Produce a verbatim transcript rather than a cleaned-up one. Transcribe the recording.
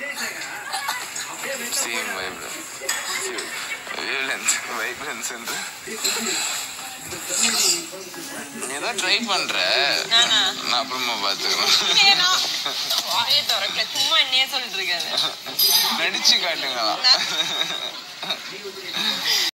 same vibrance wavelength vibrance என்று நீ ஏதோ ட்ரை பண்ற நான் அப்புறமா பாத்துக்கிறேன் சும்மா என்னையே சொல்லிட்டு இருக்காரு நடிச்சு காட்டுங்களா